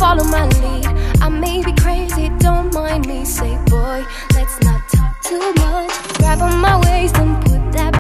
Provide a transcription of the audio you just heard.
follow my lead. I may be crazy, don't mind me. Say boy, let's not talk too much. Grab on my waist and